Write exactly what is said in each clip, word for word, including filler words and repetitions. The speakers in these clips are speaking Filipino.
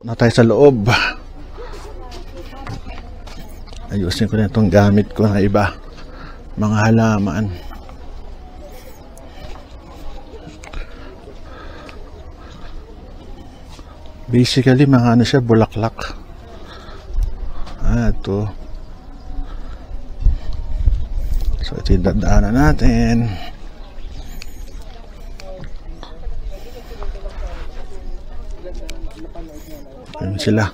Na tayo sa loob. Ayusin ko na itong gamit ko na iba. Mga halaman. Basically, mga ano siya, bulaklak. Ah, ito. So, ito yung dadaanan natin. Ayun sila.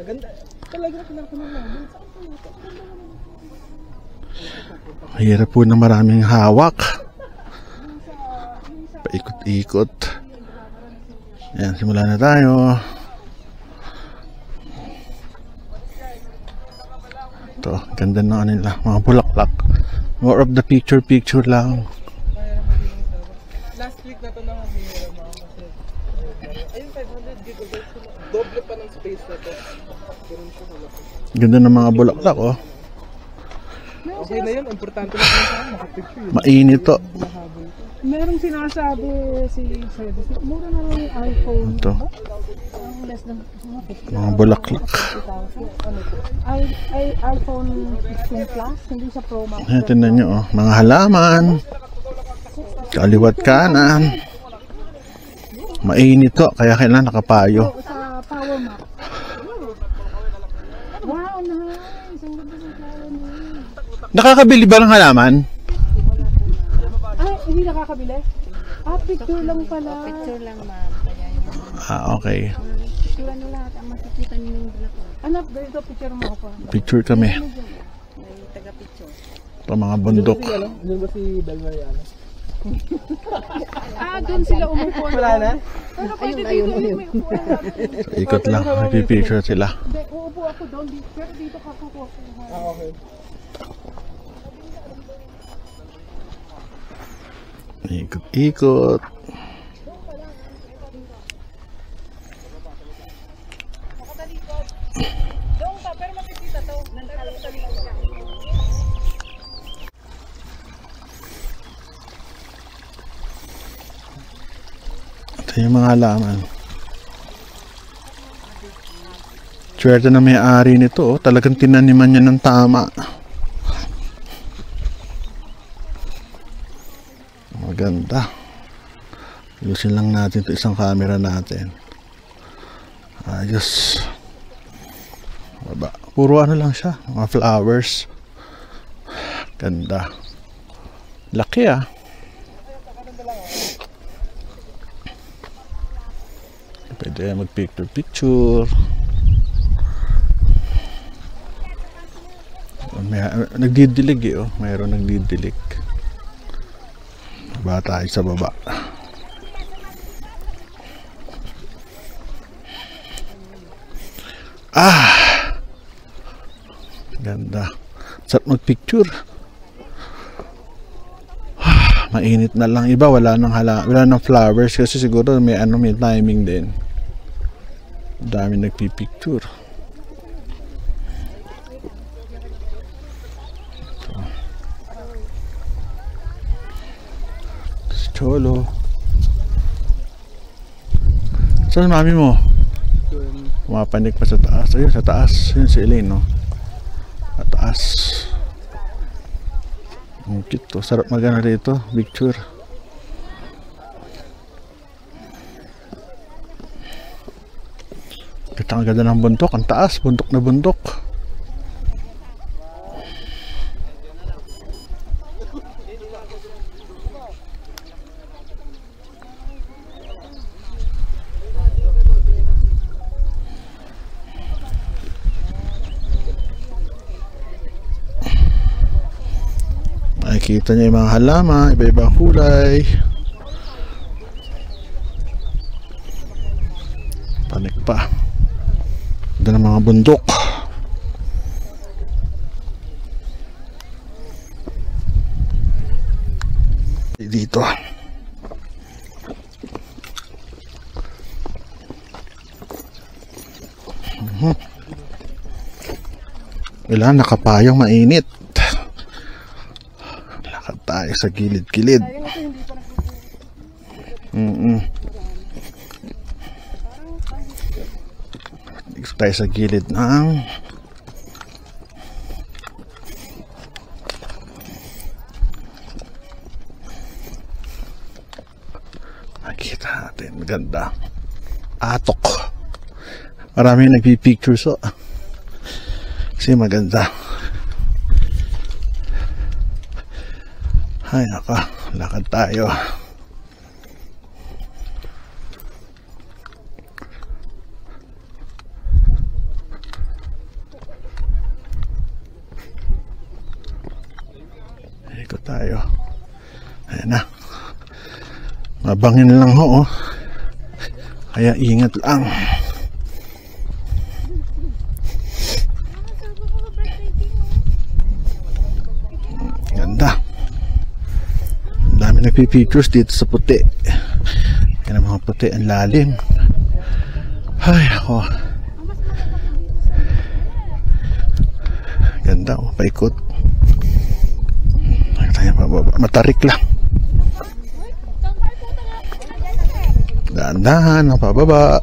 Mahirap po na maraming hawak. Paikot-ikot. Ayan, simula na tayo. Ito, ganda ng ano nila, mga bulaklak. More of the picture-picture lang. Last week na ito lang ang hinira mga kasi. Ayun, five hundred gigabytes. Doble pa ng space na ito. Ganda ng mga bulaklak, oh. Okay na yun, importante lang sa akin, makapicture. Mainit to. Merong sinasabi si Service, mura na lang yung iPhone. Ito. Ang less than Mga bulaklak. I, I, iPhone sixteen Plus, hindi sa Pro Max. Ayan, tingnan nyo, oh. Mga halaman. Kaliwat kanan. Mainit to, kaya kailangan nakapayo. Sa Power Max. Wow, nice. Ang ganda ng flower niya. Nakakabili ba ng halaman? Ay, hindi nakakabili? Ah, picture lang pala. Picture lang, ma'am. Kaya yun. Ah, okay. Picture ano lahat. Ang makikita niyo yung black. Anak, ganito picture mo ako. Picture kami. May taga-picture. Ito mga bundok. Diyan ba si Del Mariano? Ah, doon sila umupo. Wala na? Pero pwede dito yung may upuan natin. Ikot lang, nagpipicture sila. Hindi, uupo ako doon. Pero dito ka kukuha. Ah, okay. Ikot-ikot. Doon ka, pero makikita to. Nandalo sa likod. Ito yung mga halaman. Swerte na may-ari nito, oh. Talagang tinaniman niya ng tama. Maganda. Ayusin lang natin ito, isang camera natin. Ayos. Baba. Puro ano lang siya, mga flowers. Ganda. Laki, ah. Pwede mag-picture-picture. May, nagdidilig eh, oh. Mayroon nagdidilig. Baba tayo sa baba. Ah! Ganda. Sarap mag-picture. Ah, mainit na lang iba, wala nang hala, wala nang flowers kasi siguro may ano, may timing din. Dami nagpi-picture. Cholo. Saan mami mo? Pumapanik pa sa taas. Ayun, sa taas. Yun si Elaine, no? Sa taas. Ang cute to. Sarap magana dito. Picture. Kita ang ganda ng bundok. Ang taas. Bundok na bundok. Nakikita niya yung mga halaman, iba-ibang kulay. Panik pa. Ganda ng mga bundok. Dito. Uh-huh. Kailangan nakapayong mainit. Lakad tayo sa gilid-gilid. Mm-mm. Dito tayo sa gilid ng nakita natin. Maganda. Atok. Marami nagpipicture so kasi maganda. Ay naka, lakad tayo. Ikot tayo. Ayan na. Mabangin lang ho, oh. Kaya ingat lang. Ganda. Ang dami nagpipictures dito sa puti. Yan ang mga puti, ang lalim. Ay, ako. Ganda, oh. Paikot. Matarik lang. Dahan-dahan ang pababa.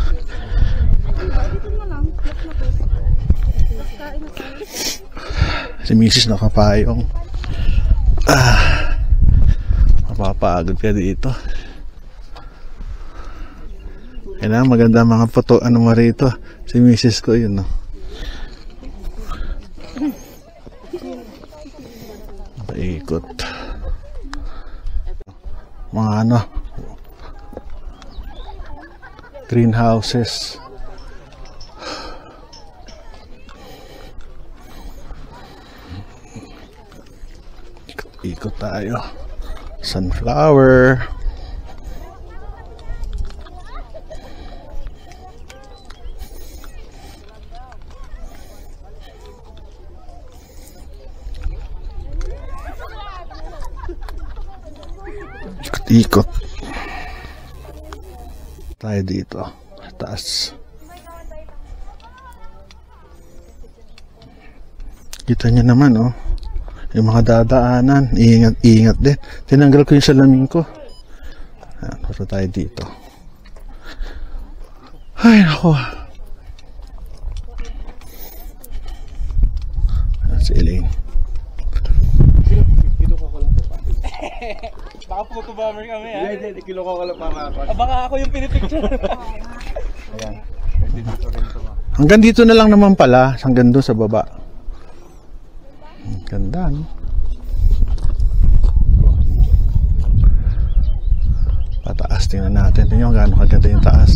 Si misis nakapayong. Ah, mapapagod ka dito. Kailangan maganda mga photo. Ano mo rito? Si misis ko yun, no? Paikot. Mga ano, greenhouses. Ikot tayo. Sunflower. Ikot. Tayo dito. Taas. Kita niyo naman, oh. Yung mga dadaanan. Ingat, ingat din. Tinanggal ko yung salamin ko. Ayan, para tayo dito. Ay, nako. Ayan, si Elaine. Baka photo bomber kami, ha? Hindi, hindi. Kilo ko lang para ako. Ah, baka ako yung pinipicture. Ayan. Dito rin ito. Hanggang dito na lang naman pala. Hanggang doon sa baba. Ganda, no? Pataas, tingnan natin. Tingnan yung gaano kaganda yung taas.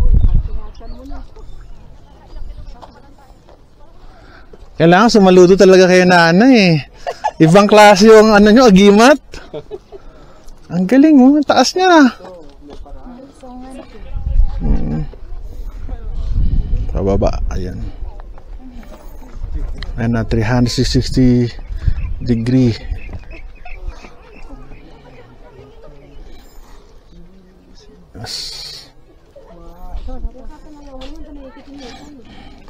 Kailangan sumaludo talaga kayo na ano eh. Ibang klase yung ano nyo, agimat. Ang galing mo, ang taas niya. Hmm. Pababa, ayan. Ayan na, three sixty degree. Yes.